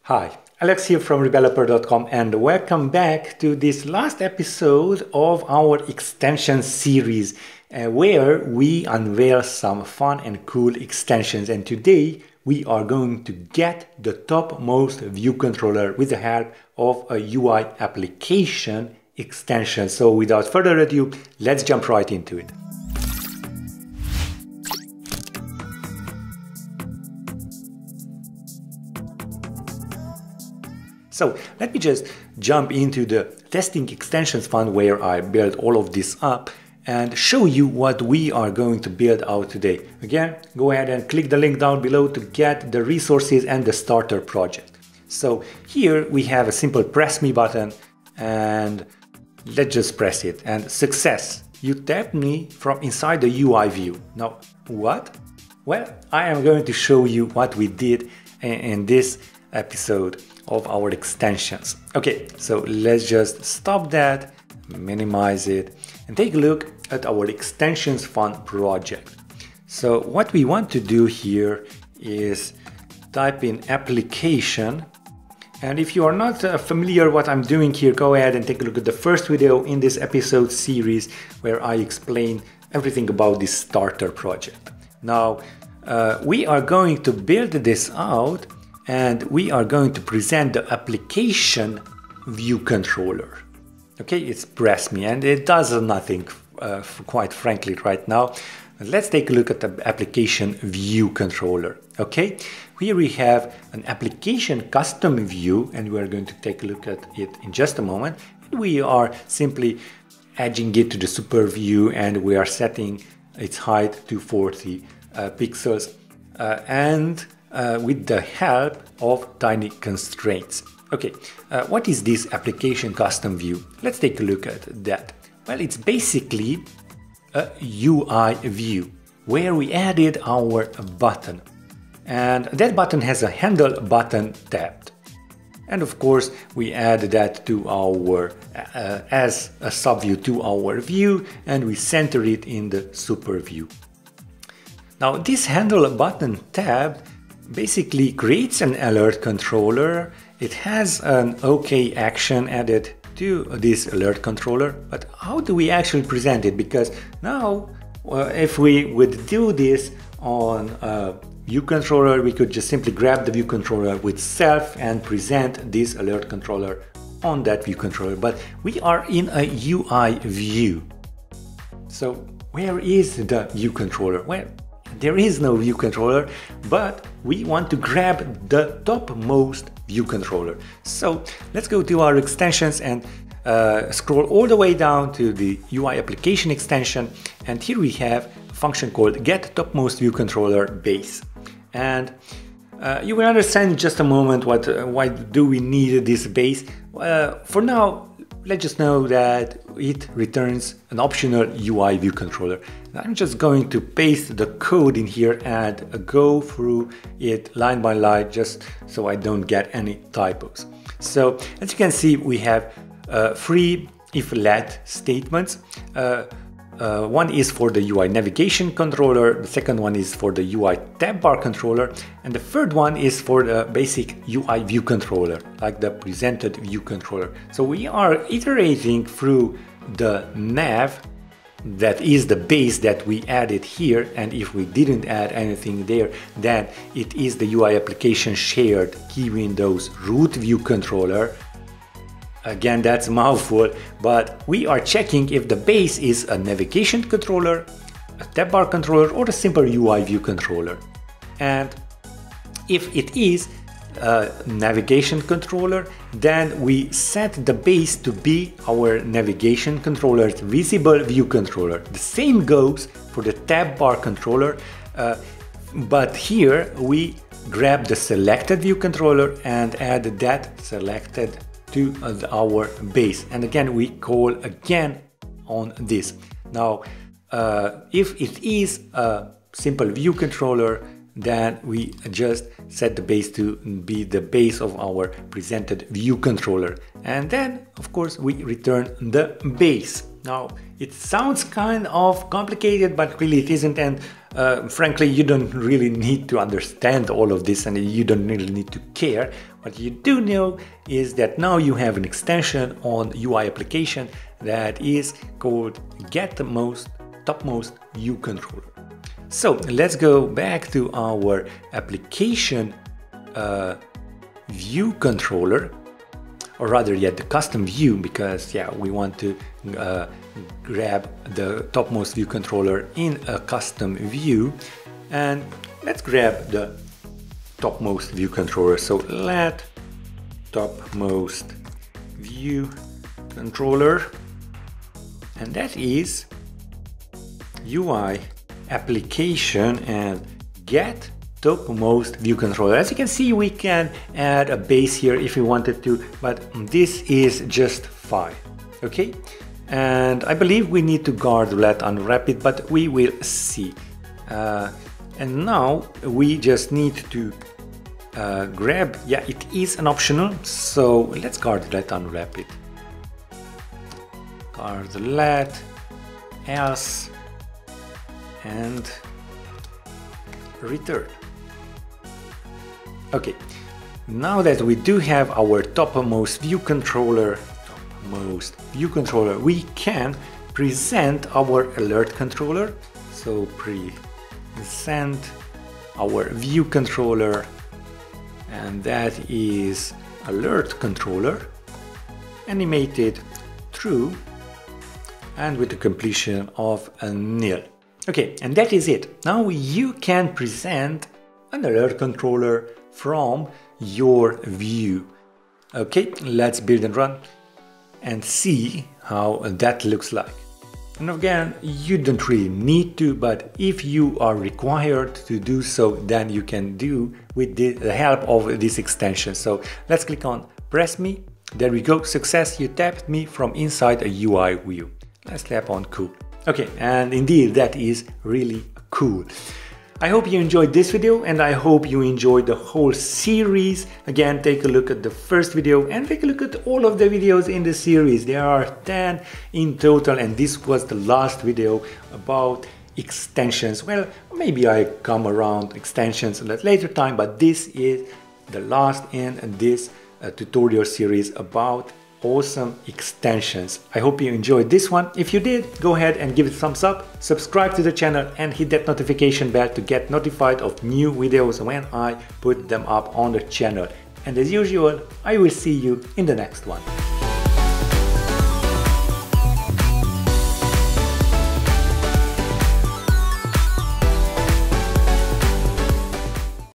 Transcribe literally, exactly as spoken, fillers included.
Hi, Alex here from Rebeloper dot com and welcome back to this last episode of our extension series uh, where we unveil some fun and cool extensions, and today we are going to get the topmost view controller with the help of a U I application extension. So without further ado, let's jump right into it. So let me just jump into the testing extensions fund where I built all of this up and show you what we are going to build out today. Again, go ahead and click the link down below to get the resources and the starter project. So here we have a simple press me button and let's just press it and success. You tapped me from inside the U I view. Now what? Well, I am going to show you what we did in this episode of our extensions. Okay, so let's just stop that, minimize it, and take a look at our extensions fund project. So what we want to do here is type in application, and if you are not uh, familiar what I'm doing here, go ahead and take a look at the first video in this episode series where I explain everything about this starter project. Now uh, we are going to build this out and we are going to present the application view controller. Okay, it's press me and it does nothing uh, quite frankly right now. Let's take a look at the application view controller. Okay, here we have an application custom view and we are going to take a look at it in just a moment. And we are simply adding it to the super view and we are setting its height to forty uh, pixels uh, and Uh, with the help of tiny constraints. Okay, uh, what is this application custom view? Let's take a look at that. Well, it's basically a U I view where we added our button, and that button has a handle button tabbed. And of course, we add that to our uh, as a subview to our view, and we center it in the super view. Now, this handle button tab basically creates an alert controller. It has an OK action added to this alert controller, but how do we actually present it? Because now uh, if we would do this on a view controller, we could just simply grab the view controller with self and present this alert controller on that view controller, but we are in a U I view. So where is the view controller? Well, there is no view controller, but we want to grab the topmost view controller. So let's go to our extensions and uh, scroll all the way down to the U I application extension. And here we have a function called Get Topmost View Controller Base. And uh, you will understand in just a moment what, uh, why do we need this base. Uh, for now, let's just know that it returns an optional U I view controller. I'm just going to paste the code in here and go through it line by line just so I don't get any typos. So as you can see, we have uh, three if-let statements. Uh, uh, one is for the U I navigation controller, the second one is for the U I tab bar controller, and the third one is for the basic U I view controller, like the presented view controller. So we are iterating through the nav, that is the base that we added here, and if we didn't add anything there, then it is the U I application shared key windows root view controller. Again, that's a mouthful, but we are checking if the base is a navigation controller, a tab bar controller, or a simple U I view controller. And if it is a navigation controller, then we set the base to be our navigation controller's visible view controller. The same goes for the tab bar controller, uh, but here we grab the selected view controller and add that selected to our base. And again, we call again on this. Now, uh, if it is a simple view controller, then we just set the base to be the base of our presented view controller. And then, of course, we return the base. Now, it sounds kind of complicated, but really it isn't. And Uh, frankly, you don't really need to understand all of this and you don't really need to care. What you do know is that now you have an extension on U I application that is called Get the Most Topmost ViewController. So let's go back to our application uh, ViewController, or rather yet the custom view, because yeah, we want to uh, grab the topmost ViewController in a custom view. And let's grab the topmost ViewController. So let topmost ViewController, and that is U I application and get topmost ViewController. As you can see, we can add a base here if we wanted to, but this is just fine. Okay, and I believe we need to guard let unwrap it, but we will see. Uh, and now we just need to uh, grab, yeah, it is an optional, so let's guard let unwrap it. Guard let else and return. Okay, now that we do have our topmost ViewController, topmost ViewController, we can present our alert controller. So present our ViewController, and that is alert controller, animated true, and with the completion of a nil. Okay, and that is it. Now you can present an alert controller from your view. Okay, let's build and run and see how that looks like. And again, you don't really need to, but if you are required to do so, then you can do with the help of this extension. So let's click on press me. There we go, success, you tapped me from inside a U I view. Let's tap on cool. Okay, and indeed that is really cool. I hope you enjoyed this video and I hope you enjoyed the whole series. Again, take a look at the first video and take a look at all of the videos in the series. There are ten in total, and this was the last video about extensions. Well, maybe I come around extensions at a later time, but this is the last in this uh, tutorial series about awesome extensions. I hope you enjoyed this one. If you did, go ahead and give it a thumbs up, subscribe to the channel and hit that notification bell to get notified of new videos when I put them up on the channel. And as usual, I will see you in the next one.